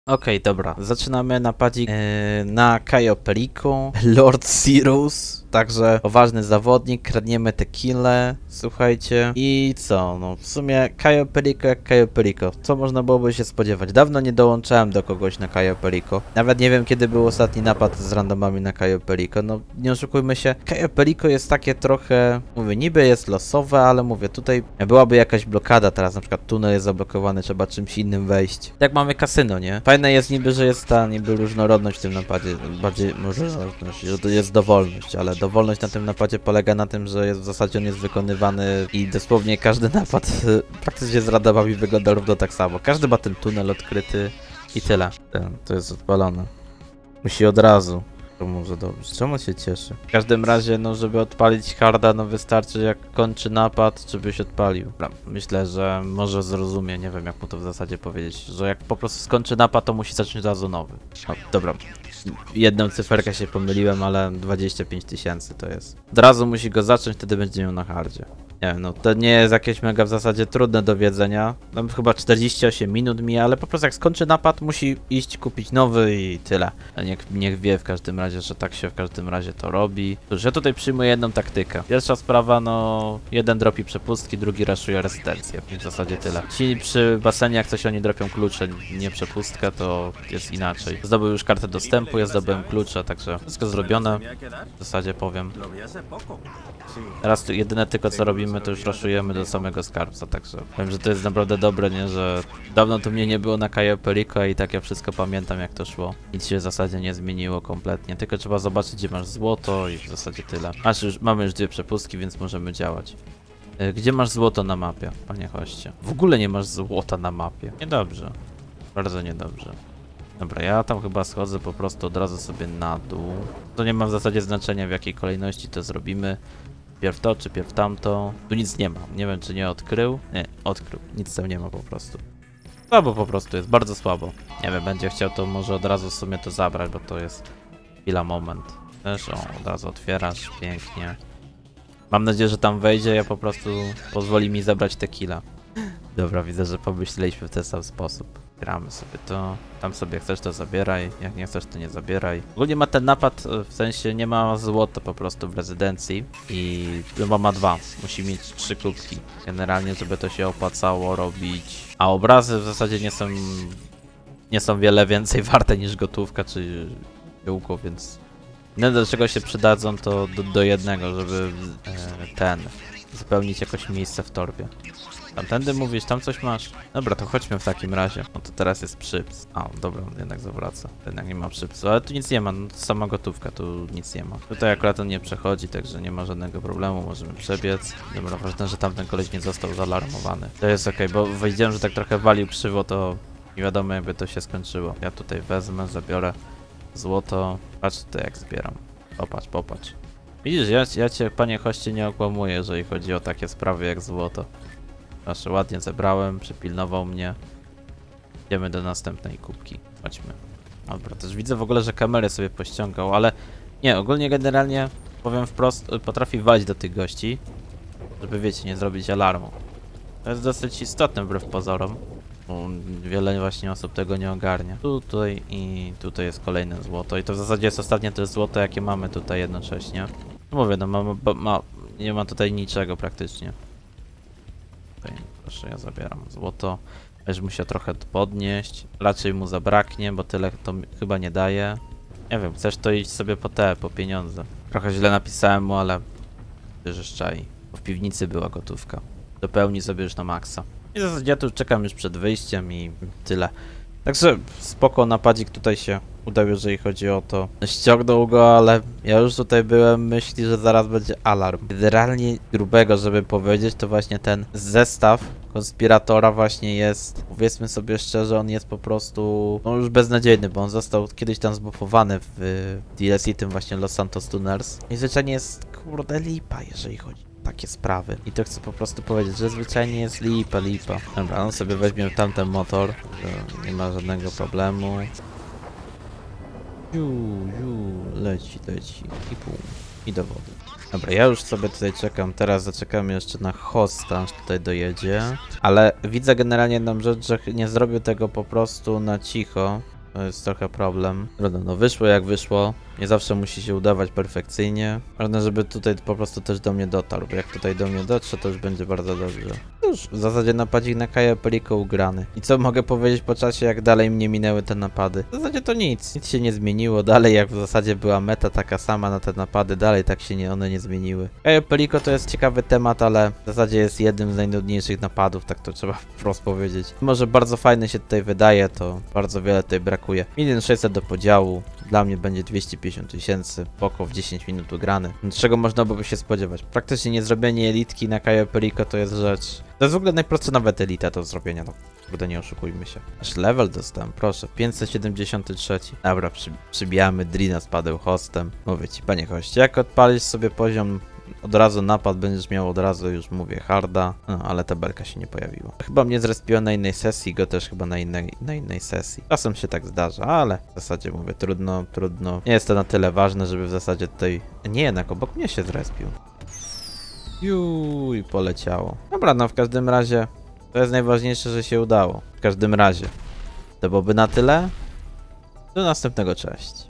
Okej, dobra. Zaczynamy napadzik na Cayo Perico, Lord Sirius. Także poważny zawodnik, kradniemy tequilę, słuchajcie. I co? No w sumie Cayo Perico jak Cayo Perico. Co można byłoby się spodziewać? Dawno nie dołączałem do kogoś na Cayo Perico. Nawet nie wiem, kiedy był ostatni napad z randomami na Cayo Perico. No nie oszukujmy się, Cayo Perico jest takie trochę, mówię, niby jest losowe, ale mówię, tutaj byłaby jakaś blokada teraz, na przykład tunel jest zablokowany, trzeba czymś innym wejść. Tak mamy kasyno, nie? Fajne jest niby, że jest ta niby różnorodność w tym napadzie, bardziej może różnorodność, że to jest dowolność, ale dowolność na tym napadzie polega na tym, że jest w zasadzie on jest wykonywany i dosłownie każdy napad praktycznie z randomami wygląda równo tak samo. Każdy ma ten tunel odkryty i tyle. To jest odpalone. Musi od razu. To może dobrze. Czemu się cieszy? W każdym razie, no żeby odpalić harda, no wystarczy jak kończy napad, żebyś odpalił. Dobra, myślę, że może zrozumie, nie wiem jak mu to w zasadzie powiedzieć, że jak po prostu skończy napad, to musi zacząć od razu nowy. No, dobra. Jedną cyferkę się pomyliłem, ale 25 000 to jest. Od razu musi go zacząć, wtedy będzie miał na hardzie. Nie wiem, no to nie jest jakieś mega w zasadzie trudne do wiedzenia. Tam chyba 48 minut mija, ale po prostu jak skończy napad, musi iść kupić nowy i tyle. A niech wie w każdym razie, że tak się w każdym razie to robi. Cóż, ja tutaj przyjmuję jedną taktykę. Pierwsza sprawa, no jeden dropi przepustki, drugi raszuje rezydencję. W zasadzie tyle. Ci przy basenie, jak coś oni dropią klucze, nie przepustkę, to jest inaczej. Zdobył już kartę dostępu, ja zdobyłem klucze, także wszystko zrobione. W zasadzie powiem. Teraz jedyne tylko co robimy, to już raszujemy do samego skarbca, także wiem, że to jest naprawdę dobre, nie, że dawno tu mnie nie było na Cayo Perico i tak ja wszystko pamiętam jak to szło. Nic się w zasadzie nie zmieniło kompletnie, tylko trzeba zobaczyć gdzie masz złoto i w zasadzie tyle. Mamy już dwie przepustki, więc możemy działać. Gdzie masz złoto na mapie, panie hoście? W ogóle nie masz złota na mapie. Niedobrze. Bardzo niedobrze. Dobra, ja tam chyba schodzę po prostu od razu sobie na dół. To nie ma w zasadzie znaczenia w jakiej kolejności to zrobimy. Pierw to, czy pierw tamto. Tu nic nie ma. Nie wiem, czy nie odkrył. Nie, odkrył. Nic tam nie ma po prostu. Słabo po prostu jest, bardzo słabo. Nie wiem, będzie chciał, to może od razu w sumie to zabrać, bo to jest chwila, moment. Też, o, od razu otwierasz, pięknie. Mam nadzieję, że tam wejdzie, ja po prostu pozwoli mi zabrać tequila. Dobra, widzę, że pomyśleliśmy w ten sam sposób. Gramy sobie to, tam sobie chcesz to zabieraj, jak nie chcesz to nie zabieraj. Ogólnie ma ten napad, w sensie nie ma złota po prostu w rezydencji i chyba ma dwa, musi mieć 3 kubki. Generalnie, żeby to się opłacało robić. A obrazy w zasadzie nie są wiele więcej warte niż gotówka czy piłko, więc no do czego się przydadzą to do jednego, żeby zapełnić jakoś miejsce w torbie. Tamtędy mówisz, tam coś masz? Dobra, to chodźmy w takim razie. No to teraz jest przyps. A, dobra, jednak zawraca. Jednak nie ma przypsu, ale tu nic nie ma, no to sama gotówka, tu nic nie ma. Tutaj akurat on nie przechodzi, także nie ma żadnego problemu, możemy przebiec. Dobra, ważne, że tamten koleś nie został zaalarmowany. To jest okej, bo wiedziałem, że tak trochę walił krzywo, to nie wiadomo jakby to się skończyło. Ja tutaj wezmę, zabiorę złoto. Patrz tutaj jak zbieram. Popatrz, popatrz. Widzisz, ja cię, panie hoście, nie okłamuję, jeżeli chodzi o takie sprawy jak złoto. Proszę, ładnie zebrałem, przypilnował mnie. Idziemy do następnej kubki. Chodźmy. Dobra, też widzę w ogóle, że kamerę sobie pościągał, ale nie, ogólnie generalnie, powiem wprost, potrafi walić do tych gości, żeby wiecie, nie zrobić alarmu. To jest dosyć istotne wbrew pozorom, bo wiele właśnie osób tego nie ogarnia. Tutaj i tutaj jest kolejne złoto i to w zasadzie jest ostatnie też złoto, jakie mamy tutaj jednocześnie. Mówię, no nie ma tutaj niczego praktycznie. Tutaj, proszę, ja zabieram złoto. Będziesz musiał trochę podnieść. Raczej mu zabraknie, bo tyle to chyba nie daje. Nie wiem, chcesz to iść sobie po pieniądze. Trochę źle napisałem mu, ale bierzesz czai. Bo w piwnicy była gotówka. Dopełni sobie już na maksa. I w zasadzie ja tu czekam już przed wyjściem i tyle. Także spoko, napadzik tutaj się udał, jeżeli chodzi o to. Ściągnął go, ale ja już tutaj byłem myśli, że zaraz będzie alarm. Generalnie grubego, żeby powiedzieć, to właśnie ten zestaw konspiratora właśnie jest, powiedzmy sobie szczerze, on jest po prostu no już beznadziejny, bo on został kiedyś tam zbufowany w DLC tym właśnie Los Santos Tunnels. I zwyczajnie jest kurde lipa, jeżeli chodzi o takie sprawy. I to chcę po prostu powiedzieć, że zwyczajnie jest lipa. Dobra, on sobie weźmie tamten motor, nie ma żadnego problemu. Leci i pół. I do wody. Dobra, ja już sobie tutaj czekam, teraz zaczekamy jeszcze na hosta, aż tutaj dojedzie. Ale widzę generalnie jedną rzecz, że nie zrobił tego po prostu na cicho. To jest trochę problem. Trudno, no wyszło jak wyszło. Nie zawsze musi się udawać perfekcyjnie. Ważne, żeby tutaj po prostu też do mnie dotarł, bo jak tutaj do mnie dotrze, to już będzie bardzo dobrze. Już w zasadzie napadzik na Cayo Perico ugrany. I co mogę powiedzieć po czasie, jak dalej mnie minęły te napady? W zasadzie to nic. Nic się nie zmieniło. Dalej jak w zasadzie była meta taka sama na te napady, dalej tak się one nie zmieniły. Cayo Perico to jest ciekawy temat, ale w zasadzie jest jednym z najnudniejszych napadów, tak to trzeba wprost powiedzieć. Może bardzo fajny się tutaj wydaje, to bardzo wiele tutaj brakuje. 1 600 do podziału. Dla mnie będzie 250 000, poko w 10 minut ugrany. Czego można by się spodziewać? Praktycznie nie zrobienie elitki na Cayo Perico to jest rzecz... To jest w ogóle najprostsza nawet elita do zrobienia, no kurde, nie oszukujmy się. Aż level dostałem, proszę, 573. Dobra, przybijamy Drina z padeł hostem. Mówię ci, panie hoście, jak odpalisz sobie poziom od razu napad, będziesz miał od razu, już mówię, harda. No, ale tabelka się nie pojawiła. Chyba mnie zrespiło na innej sesji, go też chyba na innej sesji. Czasem się tak zdarza, ale w zasadzie mówię, trudno. Nie jest to na tyle ważne, żeby w zasadzie tutaj... Nie, jednak obok mnie się zrespił. Juuu, i poleciało. Dobra, no w każdym razie to jest najważniejsze, że się udało. W każdym razie. To byłoby na tyle. Do następnego, cześć.